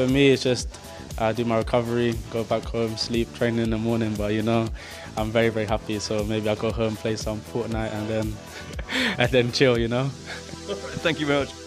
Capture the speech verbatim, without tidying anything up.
for me, it's just uh, do my recovery, go back home, sleep, train in the morning. But you know, I'm very, very happy. So maybe I'll go home, play some Fortnite, and then and then chill. You know. Thank you very much.